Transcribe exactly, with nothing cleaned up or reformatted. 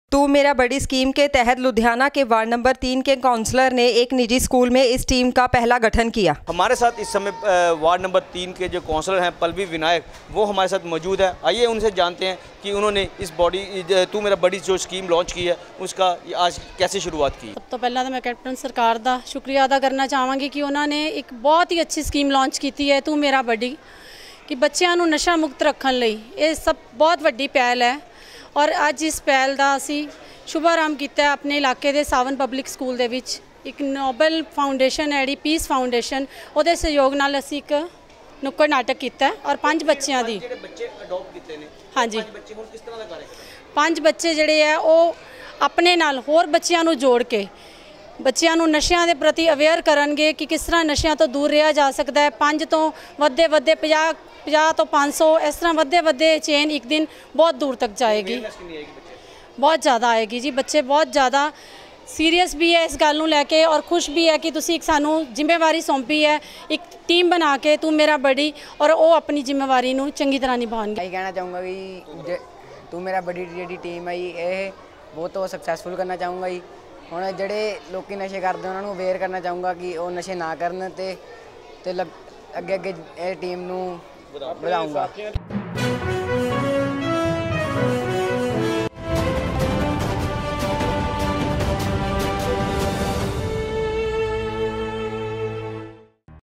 तू मेरा बड़ी स्कीम के तहत लुधियाना के वार्ड नंबर तीन के काउंसलर ने एक निजी स्कूल में इस टीम का पहला गठन किया। हमारे साथ इस समय वार्ड नंबर तीन के जो काउंसलर हैं पल्लवी विनायक, वो हमारे साथ मौजूद है। आइए उनसे जानते हैं कि उन्होंने इस बॉडी तू मेरा बड़ी जो स्कीम लॉन्च की है उसका आज कैसे शुरुआत की। सब तो पहला तो मैं कैप्टन सरकार का शुक्रिया अदा करना चाहवागी कि उन्होंने एक बहुत ही अच्छी स्कीम लॉन्च की है तू मेरा बड़ी, कि बच्चों को नशा मुक्त रखने लई ये सब बहुत वड्डी पहल है। और अज इस पहल का असी शुभारंभ किया अपने इलाके के सावन पब्लिक स्कूल के विच एक नोबल फाउंडेशन है जी पीस फाउंडेशन, वो सहयोग नाल असी एक नुक्कड़ नाटक किया और पांच बच्चों की हाँ जी पांच बच्चे जोड़े है वो अपने नाल होर बच्चों को जोड़ के बच्चों को नशों के प्रति अवेयर करनगे कि किस तरह नशों तो दूर रहा जा सकता है। पाँच तो वधे वधे पचास पचास तो पाँच सौ इस तरह वधे वधे चेन एक दिन बहुत दूर तक जाएगी, बहुत ज़्यादा आएगी जी। बच्चे बहुत ज़्यादा सीरीयस भी है इस गल लैके और खुश भी है कि तुसी एक सानू जिम्मेवारी सौंपी है एक टीम बना के तू मेरा बड़ी, और वो अपनी जिम्मेवारी नू चंगी तरह निभाएंगे। यही कहना चाहूँगा कि तू मेरा बड़ी जी टीम है ये बहुत तो सक्सैसफुल करना चाहूँगा जी। ਹੁਣ ਜਿਹੜੇ ਲੋਕੀ ਨਸ਼ੇ ਕਰਦੇ ਉਹਨਾਂ ਨੂੰ ਅਵੇਅਰ ਕਰਨਾ ਚਾਹੂँਗਾ ਕਿ ਉਹ ਨਸ਼ੇ ਨਾ ਕਰਨ ਤੇ ਤੇ ਅੱਗੇ ਅੱਗੇ ਇਹ ਟੀਮ ਨੂੰ ਵਧਾਊਂਗਾ।